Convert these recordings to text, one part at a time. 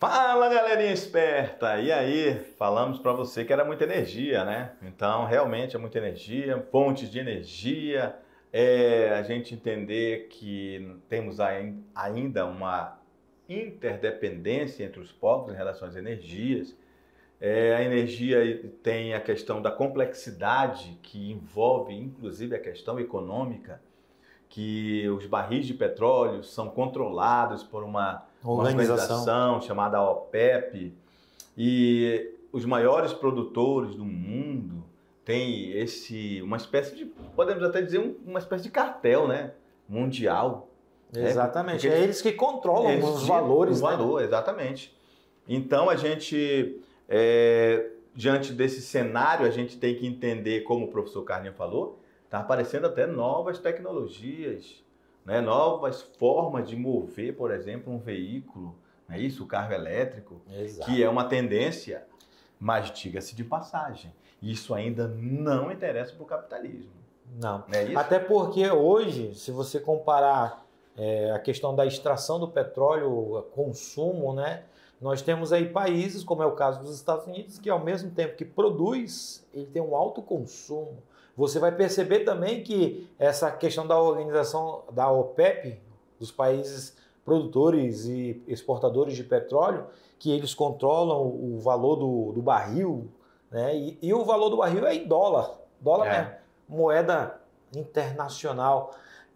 Fala, galerinha esperta! E aí, falamos para você que era muita energia, né? Então, realmente é muita energia, fontes de energia, a gente entender que temos ainda uma interdependência entre os povos em relação às energias. A energia tem a questão da complexidade que envolve, inclusive, a questão econômica, que os barris de petróleo são controlados por uma organização chamada OPEP, e os maiores produtores do mundo têm uma espécie de, podemos até dizer, uma espécie de cartel, né, mundial. Exatamente, eles que controlam os valores. O valor, né? Exatamente. Então a gente, diante desse cenário, a gente tem que entender, como o professor Carlinhos falou, está aparecendo até novas tecnologias, né? Novas formas de mover, por exemplo, um veículo, não é isso? O carro elétrico. Exato. Que é uma tendência, mas diga-se de passagem, isso ainda não interessa para o capitalismo. Não. Não é isso? Até porque hoje, se você comparar a questão da extração do petróleo, o consumo, né? Nós temos aí países, como é o caso dos Estados Unidos, que ao mesmo tempo que produz, ele tem um alto consumo. Você vai perceber também que essa questão da organização da OPEP, dos países produtores e exportadores de petróleo, que eles controlam o valor do barril, né? E o valor do barril é em dólar. Dólar é moeda internacional.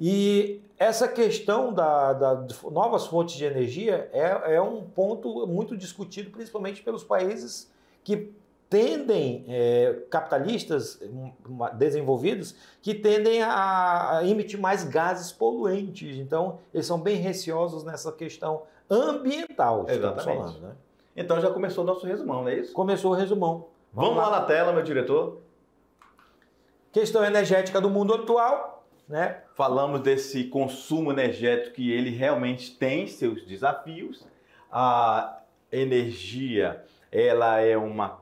E essa questão das novas fontes de energia é um ponto muito discutido, principalmente pelos países que tendem, capitalistas desenvolvidos, que tendem a emitir mais gases poluentes. Então, eles são bem receosos nessa questão ambiental. Exatamente. Falando, né? Então já começou o nosso resumão, não é isso? Começou o resumão. Vamos lá na tela, meu diretor. Questão energética do mundo atual, né? Falamos desse consumo energético que ele realmente tem seus desafios. A energia, ela é uma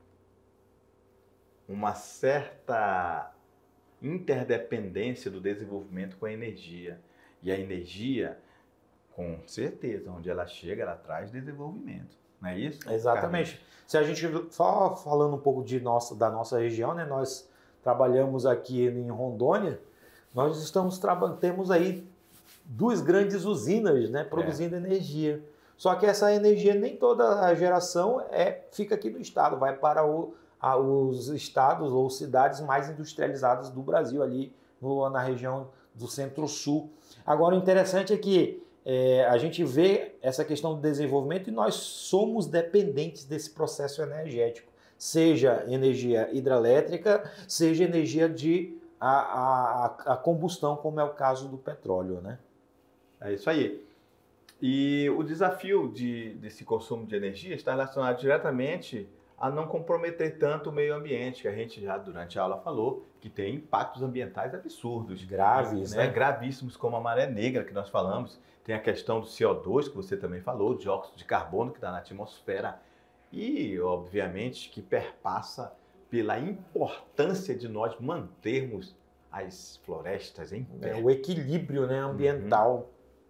certa interdependência do desenvolvimento com a energia. E a energia, com certeza, onde ela chega, ela traz desenvolvimento. Não é isso? Exatamente. Carlos? Se a gente falando um pouco da nossa região, né? Nós trabalhamos aqui em Rondônia, nós temos aí duas grandes usinas, né? Produzindo energia. Só que essa energia, nem toda a geração fica aqui no estado, vai para os estados ou cidades mais industrializadas do Brasil, ali na região do Centro-Sul. Agora, o interessante é que a gente vê essa questão do desenvolvimento e nós somos dependentes desse processo energético, seja energia hidrelétrica, seja energia de a combustão, como é o caso do petróleo, né? É isso aí. E o desafio desse consumo de energia está relacionado diretamente a não comprometer tanto o meio ambiente, que a gente já durante a aula falou, que tem impactos ambientais absurdos. Graves, né? Gravíssimos, como a maré negra que nós falamos. Tem a questão do CO2, que você também falou, dióxido de carbono que está na atmosfera. E, obviamente, que perpassa pela importância de nós mantermos as florestas em pé. O equilíbrio, né, ambiental.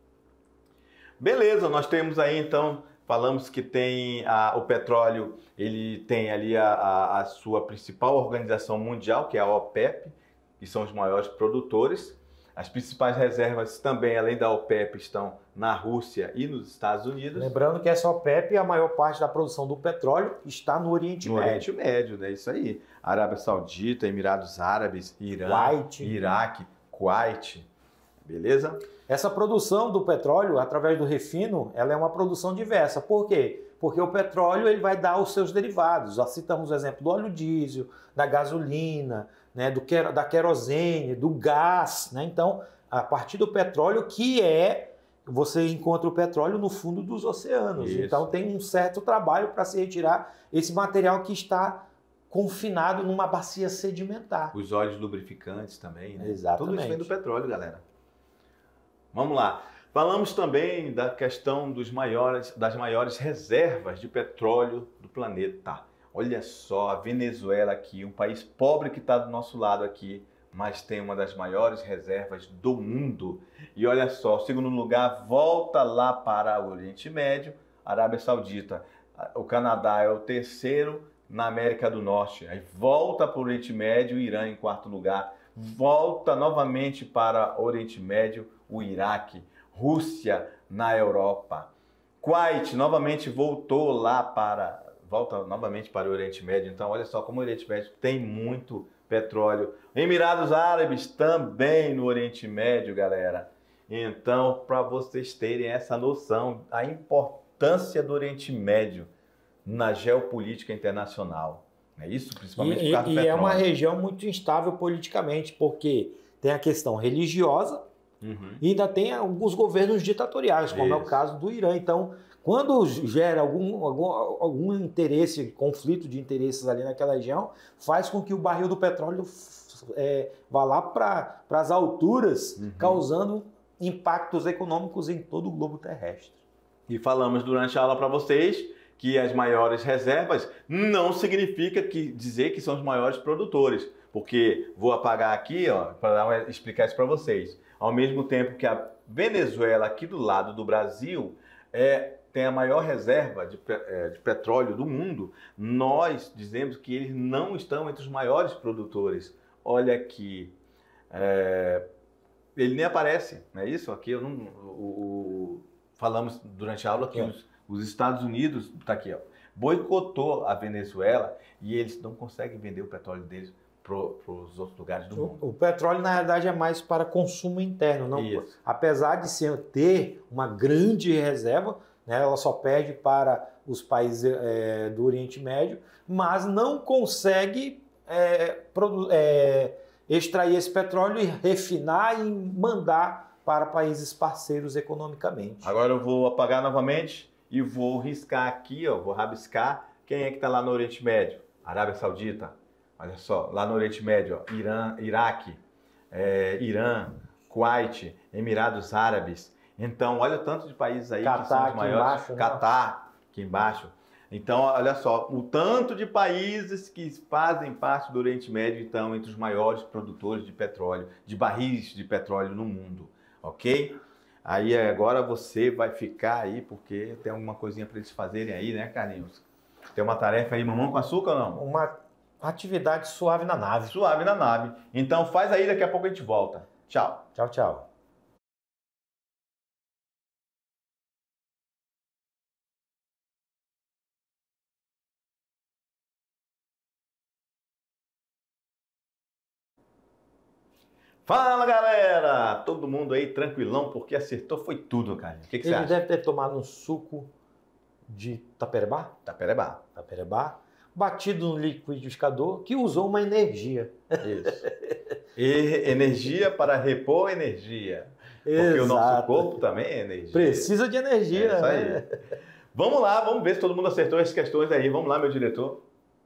Beleza, nós temos aí então, falamos que tem o petróleo, ele tem ali a sua principal organização mundial, que é a OPEP, que são os maiores produtores. As principais reservas também, além da OPEP, estão na Rússia e nos Estados Unidos. Lembrando que essa OPEP, a maior parte da produção do petróleo está no Oriente Médio. No Oriente Médio, né? Isso aí. Arábia Saudita, Emirados Árabes, Irã, Iraque, Kuwait. Beleza? Essa produção do petróleo, através do refino, ela é uma produção diversa. Por quê? Porque o petróleo ele vai dar os seus derivados. Já citamos o exemplo do óleo diesel, da gasolina, né, da querosene, do gás. Né? Então, a partir do petróleo, você encontra o petróleo no fundo dos oceanos. Isso. Então, tem um certo trabalho para se retirar esse material que está confinado numa bacia sedimentar. Os óleos lubrificantes também, né? Exatamente. Tudo isso vem do petróleo, galera. Vamos lá. Falamos também da questão das maiores reservas de petróleo do planeta. Olha só, a Venezuela aqui, um país pobre que está do nosso lado aqui, mas tem uma das maiores reservas do mundo. E olha só, o segundo lugar volta lá para o Oriente Médio, Arábia Saudita. O Canadá é o terceiro na América do Norte. Aí volta para o Oriente Médio, o Irã em quarto lugar. Volta novamente para o Oriente Médio, o Iraque. Rússia na Europa. Kuwait novamente volta novamente para o Oriente Médio. Então, olha só como o Oriente Médio tem muito petróleo. Emirados Árabes também no Oriente Médio, galera. Então, para vocês terem essa noção, a importância do Oriente Médio na geopolítica internacional. É isso, principalmente por causa do petróleo. É uma região muito instável politicamente, porque tem a questão religiosa e ainda tem alguns governos ditatoriais, como é o caso do Irã. Então, quando gera algum interesse, conflito de interesses ali naquela região, faz com que o barril do petróleo vá lá para as alturas, causando impactos econômicos em todo o globo terrestre. E falamos durante a aula para vocês que as maiores reservas não significa dizer que são os maiores produtores, porque vou apagar aqui para explicar isso para vocês. Ao mesmo tempo que a Venezuela, aqui do lado do Brasil, tem a maior reserva de petróleo do mundo, nós dizemos que eles não estão entre os maiores produtores. Olha aqui, ele nem aparece, não é isso? Aqui eu não... falamos durante a aula que os Estados Unidos, está aqui, boicotou a Venezuela e eles não conseguem vender o petróleo deles para os outros lugares do mundo. O petróleo, na verdade, é mais para consumo interno. Não, apesar de ter uma grande reserva, né, ela só perde para os países do Oriente Médio, mas não consegue extrair esse petróleo e refinar e mandar para países parceiros economicamente. Agora eu vou apagar novamente e vou riscar aqui, vou rabiscar quem é que está lá no Oriente Médio. Arábia Saudita, olha só, lá no Oriente Médio, Irã, Iraque, Irã, Kuwait, Emirados Árabes. Então, olha o tanto de países aí que são os maiores. Catar, aqui embaixo. Então, olha só, o tanto de países que fazem parte do Oriente Médio estão entre os maiores produtores de petróleo, de barris de petróleo no mundo, ok? Aí agora você vai ficar aí, porque tem alguma coisinha para eles fazerem aí, né, Carlinhos? Tem uma tarefa aí, mamão com açúcar ou não? Uma atividade suave na nave. Suave na nave. Então faz aí, daqui a pouco a gente volta. Tchau. Tchau, tchau. Fala, galera! Todo mundo aí tranquilão, porque acertou foi tudo, cara. O que você acha? Ele deve ter tomado um suco de taperebá? Taperebá, batido no liquidificador, que usou uma energia. Isso. E energia para repor energia. Porque o nosso corpo também é energia. Precisa de energia. É isso aí. Né? Vamos lá, vamos ver se todo mundo acertou as questões aí. Vamos lá, meu diretor.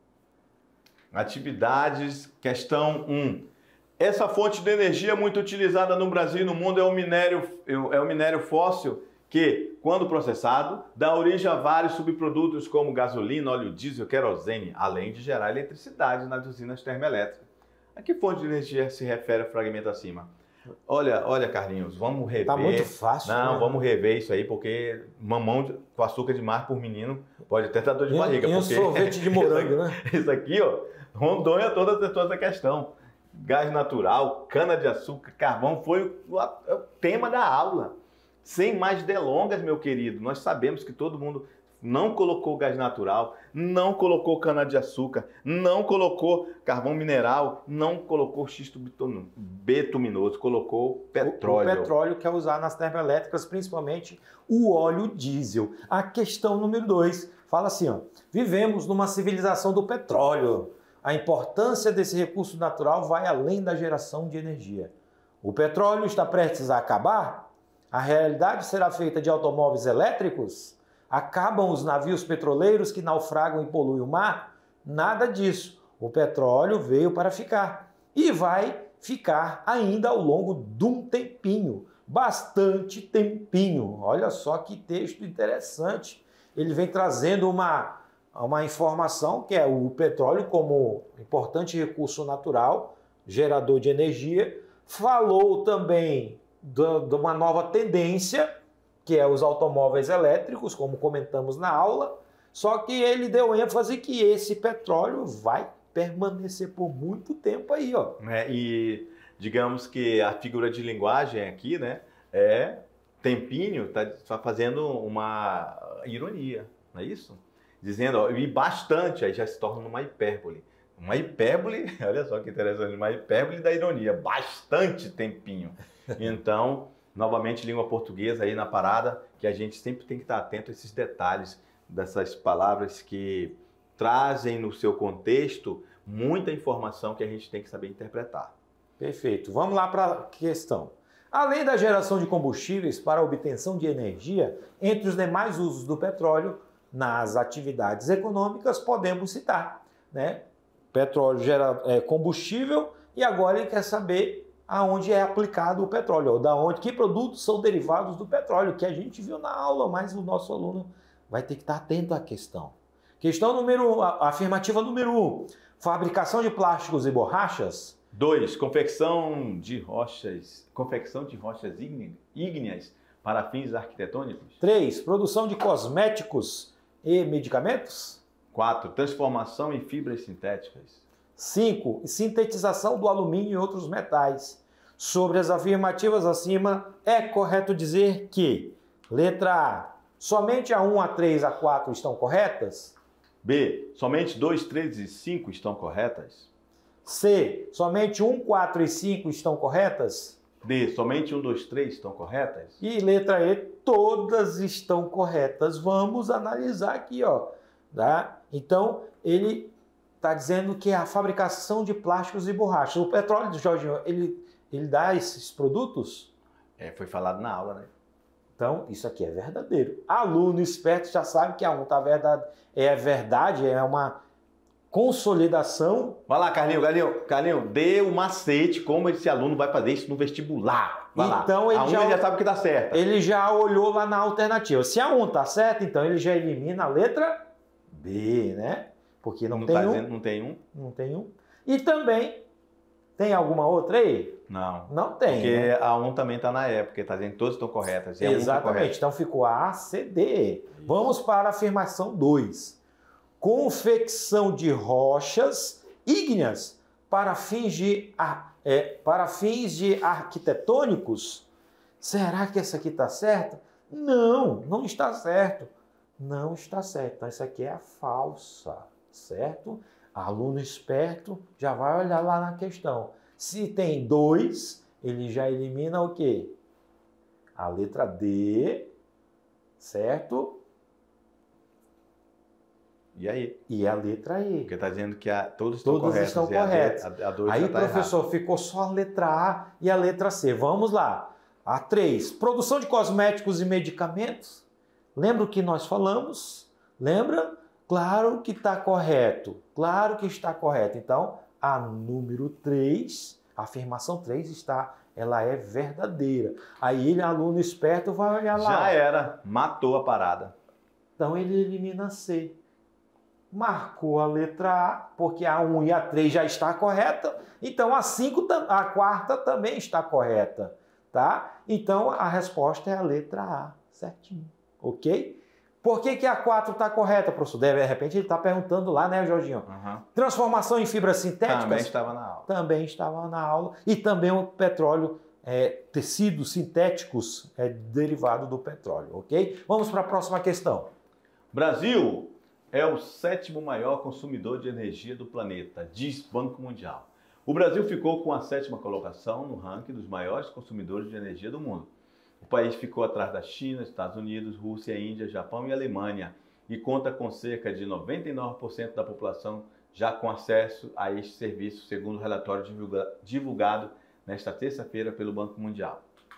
Atividades, questão 1. Essa fonte de energia muito utilizada no Brasil e no mundo é o minério fóssil que, quando processado, dá origem a vários subprodutos como gasolina, óleo diesel, querosene, além de gerar eletricidade nas usinas termoelétricas. A que fonte de energia se refere o fragmento acima? Olha, Carlinhos, vamos rever. Tá muito fácil. Não, vamos rever isso aí, porque mamão com açúcar demais por menino pode até dar dor de barriga. E um sorvete de morango, né? Isso aqui, Rondônia toda acertou essa questão. Gás natural, cana-de-açúcar, carvão foi o tema da aula. Sem mais delongas, meu querido, nós sabemos que todo mundo não colocou gás natural, não colocou cana-de-açúcar, não colocou carvão mineral, não colocou xisto betuminoso, colocou petróleo. O petróleo que é usado nas termoelétricas, principalmente o óleo diesel. A questão número 2 fala assim, vivemos numa civilização do petróleo. A importância desse recurso natural vai além da geração de energia. O petróleo está prestes a acabar? A realidade será feita de automóveis elétricos? Acabam os navios petroleiros que naufragam e poluem o mar? Nada disso. O petróleo veio para ficar e vai ficar ainda ao longo de um tempinho, bastante tempinho. Olha só que texto interessante. Ele vem trazendo uma informação que é o petróleo como importante recurso natural, gerador de energia. Falou também de uma nova tendência, que é os automóveis elétricos, como comentamos na aula, só que ele deu ênfase que esse petróleo vai permanecer por muito tempo aí, ó. E digamos que a figura de linguagem aqui, né, é tempinho, tá fazendo uma ironia, não é isso? Dizendo, ó, e bastante, aí já se torna uma hipérbole. Uma hipérbole, olha só que interessante, uma hipérbole da ironia, bastante tempinho. Então, novamente, língua portuguesa aí na parada, que a gente sempre tem que estar atento a esses detalhes dessas palavras que trazem no seu contexto muita informação que a gente tem que saber interpretar. Perfeito. Vamos lá para a questão. Além da geração de combustíveis para a obtenção de energia, entre os demais usos do petróleo nas atividades econômicas, podemos citar, né? Petróleo gera combustível e agora ele quer saber aonde é aplicado o petróleo, ou da onde, que produtos são derivados do petróleo, que a gente viu na aula, mas o nosso aluno vai ter que estar atento à questão. Afirmativa número 1, fabricação de plásticos e borrachas. 2, confecção de rochas ígneas para fins arquitetônicos. 3, produção de cosméticos e medicamentos. 4, transformação em fibras sintéticas. 5, sintetização do alumínio e outros metais. Sobre as afirmativas acima, é correto dizer que, letra A, somente a 1, a 3, a 4 estão corretas? B, somente 2, 3 e 5 estão corretas? C, somente 1, 4 e 5 estão corretas? D, somente 1, 2, 3 estão corretas? E letra E, todas estão corretas. Vamos analisar aqui, ó. Tá? Então, ele está dizendo que é a fabricação de plásticos e borrachas. O petróleo, Jorginho, ele dá esses produtos? Foi falado na aula, né? Então, isso aqui é verdadeiro. Aluno esperto já sabe que a 1 tá verdade, é uma consolidação. Vai lá, Carlinho, dê o macete como esse aluno vai fazer isso no vestibular. Vai então, lá. Ele já sabe que dá certo. Ele já olhou lá na alternativa. Se a 1 tá certa, então ele já elimina a letra B, né? Porque não tem um. Não tem um? Não tem um. E também, tem alguma outra aí? Não. Não tem. Porque né? a 1 também está na época, está dizendo que todas estão corretas. E exatamente. Então ficou A, C, D. Isso. Vamos para a afirmação 2. Confecção de rochas ígneas para fins de arquitetônicos. Será que essa aqui está certa? Não, não está certo. Não está certo. Então, isso aqui é a falsa, certo? Aluno esperto já vai olhar lá na questão. Se tem 2, ele já elimina o quê? A letra D, certo? E aí? E a letra E. Porque está dizendo que todos estão corretos. A 2 aí, professor, ficou só a letra A e a letra C. Vamos lá. A 3, produção de cosméticos e medicamentos. Lembra o que nós falamos? Lembra? Claro que está correto. Claro que está correto. Então, a número 3, a afirmação 3 ela é verdadeira. Aí ele, aluno esperto, vai olhar lá. Já era. Matou a parada. Então, ele elimina C. Marcou a letra A, porque a 1 e a 3 já está correta. Então, a 5, a quarta também está correta. Tá? Então, a resposta é a letra A. Certinho. Ok? Por que a 4 está correta, professor? De repente ele está perguntando lá, né, Jorginho? Uhum. Transformação em fibras sintéticas? Também estava na aula. Também estava na aula. E também o petróleo, tecidos sintéticos derivado do petróleo, ok? Vamos para a próxima questão. Brasil é o 7º maior consumidor de energia do planeta, diz Banco Mundial. O Brasil ficou com a 7ª colocação no ranking dos maiores consumidores de energia do mundo. O país ficou atrás da China, Estados Unidos, Rússia, Índia, Japão e Alemanha e conta com cerca de 99% da população já com acesso a este serviço, segundo o relatório divulgado nesta terça-feira pelo Banco Mundial.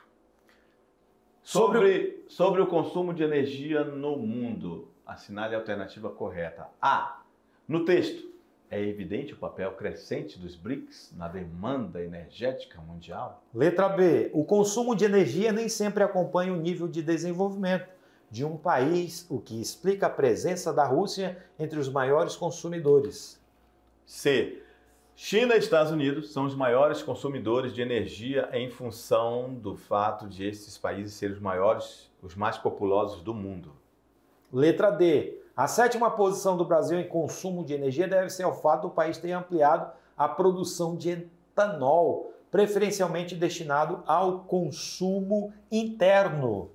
Sobre o consumo de energia no mundo, assinale a alternativa correta. A. No texto, é evidente o papel crescente dos BRICS na demanda energética mundial? Letra B. O consumo de energia nem sempre acompanha o nível de desenvolvimento de um país, o que explica a presença da Rússia entre os maiores consumidores. C. China e Estados Unidos são os maiores consumidores de energia em função do fato de esses países serem os maiores, os mais populosos do mundo. Letra D. A sétima posição do Brasil em consumo de energia deve ser ao fato do país ter ampliado a produção de etanol, preferencialmente destinado ao consumo interno.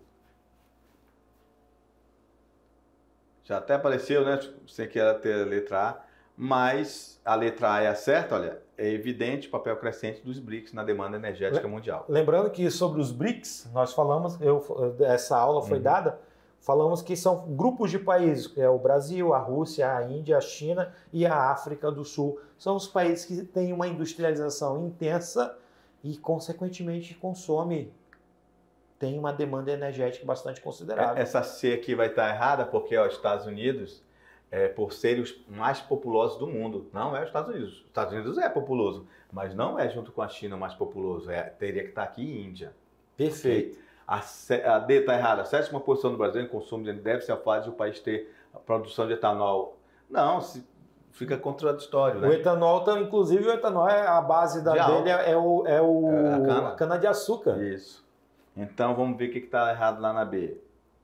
Já até apareceu, né? Você quer ter a letra A, mas a letra A é a certa, olha, é evidente o papel crescente dos BRICS na demanda energética mundial. Lembrando que sobre os BRICS, nós falamos, essa aula foi dada, falamos que são grupos de países, que é o Brasil, a Rússia, a Índia, a China e a África do Sul. São os países que têm uma industrialização intensa e, consequentemente, tem uma demanda energética bastante considerável. Essa C aqui vai estar errada porque os Estados Unidos, por serem os mais populosos do mundo, não é os Estados Unidos. Os Estados Unidos é populoso, mas não é junto com a China o mais populoso. Teria que estar aqui Índia. Perfeito. Okay? A D está errada. A sétima posição do Brasil em consumo de energia deve ser a fase de o país ter a produção de etanol. Não, fica contraditório, né? O etanol, inclusive o etanol, a base dele a cana-de-açúcar. Isso. Então vamos ver o que está errado lá na B.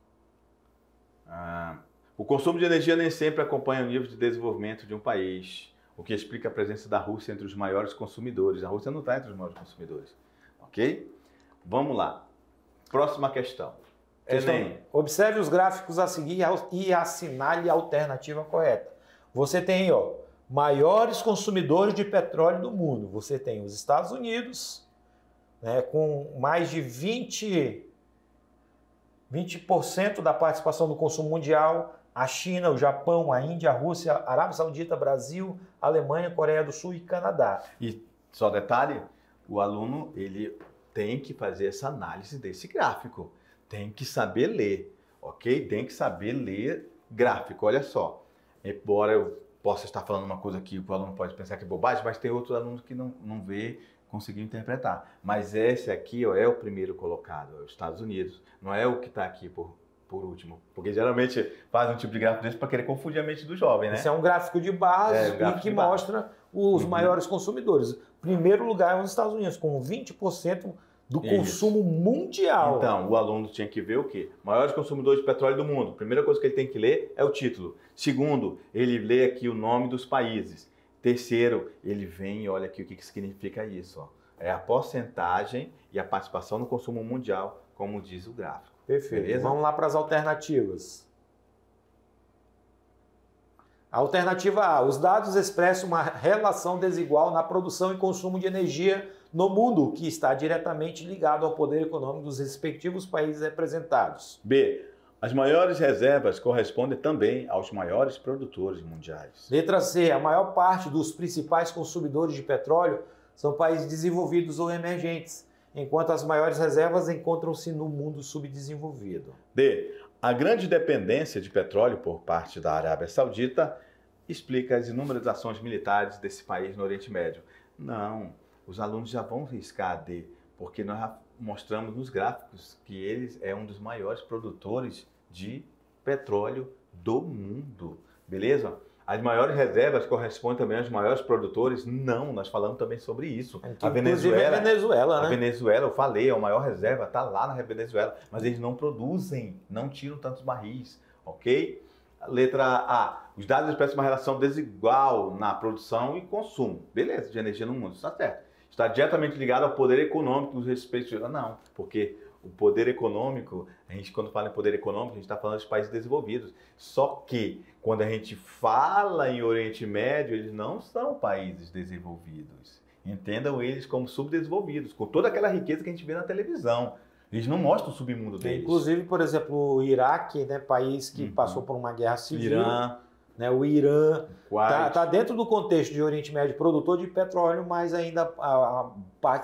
O consumo de energia nem sempre acompanha o nível de desenvolvimento de um país, o que explica a presença da Rússia entre os maiores consumidores. A Rússia não está entre os maiores consumidores. Ok? Vamos lá. Próxima questão. Enem. Observe os gráficos a seguir e assinale a alternativa correta. Você tem, maiores consumidores de petróleo do mundo. Você tem os Estados Unidos, né, com mais de 20% da participação do consumo mundial, a China, o Japão, a Índia, a Rússia, a Arábia Saudita, Brasil, Alemanha, Coreia do Sul e Canadá. E só detalhe, o aluno ele tem que fazer essa análise desse gráfico, tem que saber ler, ok? Tem que saber ler gráfico, olha só. Embora eu possa estar falando uma coisa que o aluno pode pensar que é bobagem, mas tem outros alunos que não vê, conseguiu interpretar. Mas esse aqui é o primeiro colocado, é os Estados Unidos, não é o que está aqui por último. Porque geralmente faz um tipo de gráfico desse para querer confundir a mente do jovem, né? Esse é um gráfico de base que mostra os maiores consumidores. Primeiro lugar é os Estados Unidos, com 20% do consumo mundial. Então, o aluno tinha que ver o quê? Maiores consumidores de petróleo do mundo. Primeira coisa que ele tem que ler é o título. Segundo, ele lê aqui o nome dos países. Terceiro, ele vem e olha aqui o que significa isso. É a porcentagem e a participação no consumo mundial, como diz o gráfico. Perfeito. Beleza? Vamos lá para as alternativas. Alternativa A. Os dados expressam uma relação desigual na produção e consumo de energia no mundo, que está diretamente ligado ao poder econômico dos respectivos países representados. B. As maiores reservas correspondem também aos maiores produtores mundiais. Letra C. A maior parte dos principais consumidores de petróleo são países desenvolvidos ou emergentes, enquanto as maiores reservas encontram-se no mundo subdesenvolvido. D. A grande dependência de petróleo por parte da Arábia Saudita explica as inúmeras ações militares desse país no Oriente Médio. Não, os alunos já vão riscar a D, porque nós já mostramos nos gráficos que eles é um dos maiores produtores de petróleo do mundo, beleza? As maiores reservas correspondem também aos maiores produtores? Não, nós falamos também sobre isso. A Venezuela, né? A Venezuela, eu falei, é a maior reserva, está lá na Venezuela, mas eles não produzem, não tiram tantos barris, ok? Letra A. Os dados expressam uma relação desigual na produção e consumo, beleza, de energia no mundo, está certo. Está diretamente ligado ao poder econômico dos respectivos... Não, porque o poder econômico, a gente quando fala em poder econômico, a gente está falando dos países desenvolvidos. Só que quando a gente fala em Oriente Médio, eles não são países desenvolvidos. Entendam eles como subdesenvolvidos, com toda aquela riqueza que a gente vê na televisão. Eles não mostram o submundo deles. Inclusive, por exemplo, o Iraque, né, país que passou por uma guerra civil. Irã. Né, o Irã está dentro do contexto de Oriente Médio, produtor de petróleo, mas ainda a parte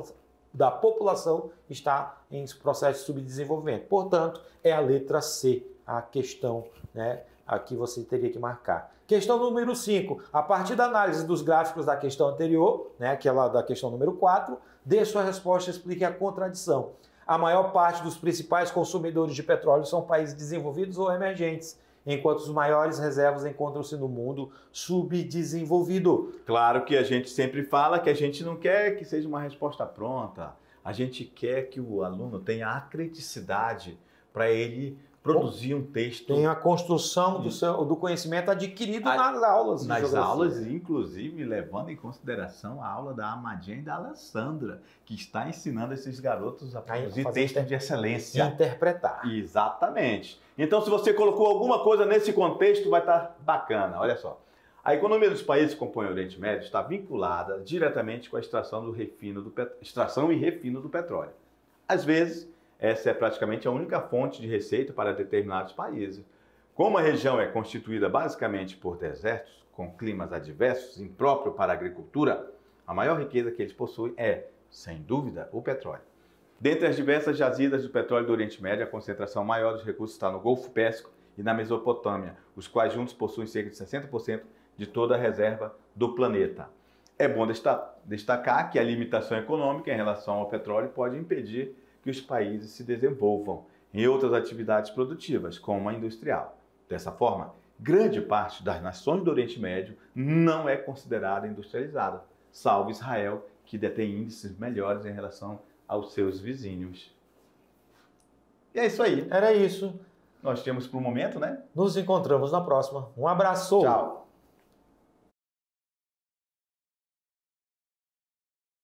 da população está em processo de subdesenvolvimento. Portanto, é a letra C a questão, né, aqui você teria que marcar. Questão número 5. A partir da análise dos gráficos da questão anterior, né, aquela da questão número 4, dê sua resposta e explique a contradição. A maior parte dos principais consumidores de petróleo são países desenvolvidos ou emergentes, enquanto os maiores reservas encontram-se no mundo subdesenvolvido. Claro que a gente sempre fala que a gente não quer que seja uma resposta pronta. A gente quer que o aluno tenha a criticidade para ele produzir um texto. Tem a construção do conhecimento adquirido nas aulas. Nas aulas, inclusive, levando em consideração a aula da Amadinha e da Alessandra, que está ensinando esses garotos a produzir textos de excelência. Interpretar. Exatamente. Então, se você colocou alguma coisa nesse contexto, vai estar bacana. Olha só. A economia dos países que compõem o Oriente Médio está vinculada diretamente com a extração e refino do petróleo. Às vezes, essa é praticamente a única fonte de receita para determinados países. Como a região é constituída basicamente por desertos, com climas adversos, impróprio para a agricultura, a maior riqueza que eles possuem é, sem dúvida, o petróleo. Dentre as diversas jazidas de petróleo do Oriente Médio, a concentração maior dos recursos está no Golfo Pérsico e na Mesopotâmia, os quais juntos possuem cerca de 60% de toda a reserva do planeta. É bom destacar que a limitação econômica em relação ao petróleo pode impedir que os países se desenvolvam em outras atividades produtivas, como a industrial. Dessa forma, grande parte das nações do Oriente Médio não é considerada industrializada, salvo Israel, que detém índices melhores em relação aos seus vizinhos. E é isso aí. Era isso. Nós temos por um momento, né? Nos encontramos na próxima. Um abraço. Tchau.